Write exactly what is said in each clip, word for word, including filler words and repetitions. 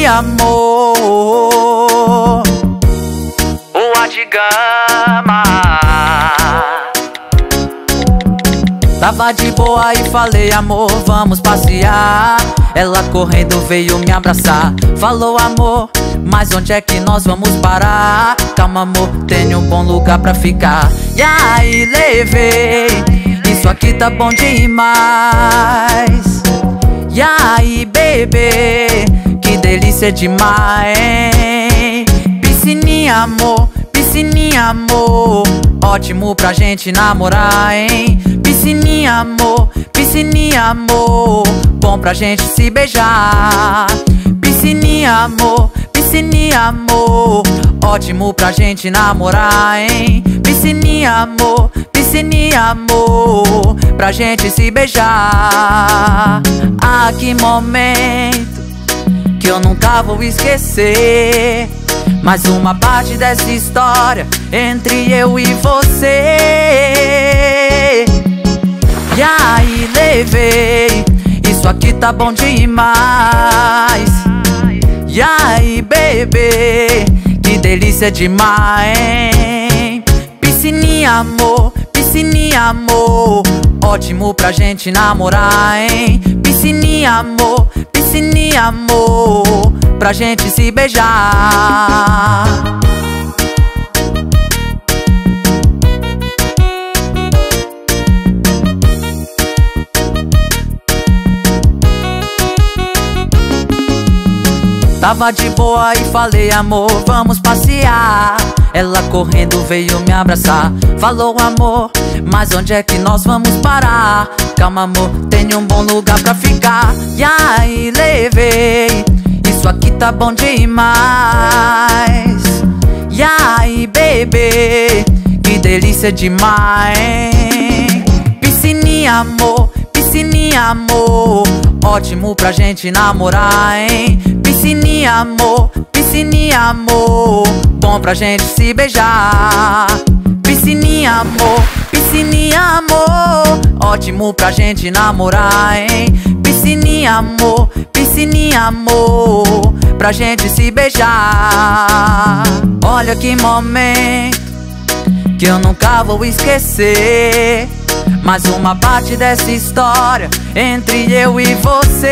piscininha, amor. Rua de Gama. Tava de boa e falei, amor, vamos passear. Ela correndo veio me abraçar. Falou, amor, mas onde é que nós vamos parar? Calma, amor, tenho um bom lugar pra ficar. E aí levei, isso aqui tá bom demais. E aí, bebê, que delícia demais, hein? Piscininha, amor, piscininha, amor, ótimo pra gente namorar, hein? Piscininha, amor, piscininha, amor, bom pra gente se beijar. Piscininha, amor, piscininha, amor, ótimo pra gente namorar, hein? Piscininha, amor, piscininha, amor, pra gente se beijar. Ah, que momento que eu nunca vou esquecer. Mais uma parte dessa história entre eu e você. E aí levei, isso aqui tá bom demais. E aí, bebê, que delícia demais, hein? Piscininha, amor, piscininha, amor, ótimo pra gente namorar, hein? Piscininha, amor, piscininha, amor, pra gente se beijar. Tava de boa e falei, amor, vamos passear. Ela correndo veio me abraçar. Falou, amor, mas onde é que nós vamos parar? Calma, amor, tenho um bom lugar pra ficar. E aí levei, isso aqui tá bom demais. E aí, bebê, que delícia demais, hein? Piscininha, amor, piscininha, amor, ótimo pra gente namorar, hein? Piscininha, amor, piscininha, amor, bom pra gente se beijar. Piscininha, amor, piscininha, amor, ótimo pra gente namorar, hein? Piscininha, amor, piscininha, amor, pra gente se beijar. Olha que momento que eu nunca vou esquecer. Mais uma parte dessa história entre eu e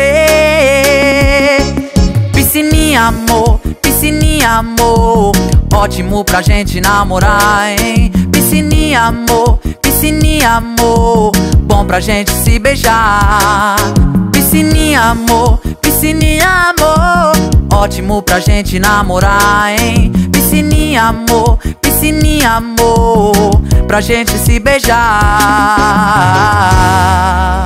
você. Piscininha, amor, piscininha, amor, ótimo pra gente namorar, hein? Piscininha, amor, piscininha, amor, bom pra gente se beijar. Piscininha, amor, piscininha, amor, ótimo pra gente namorar, hein? Piscininha, amor, piscininha, amor, pra gente se beijar.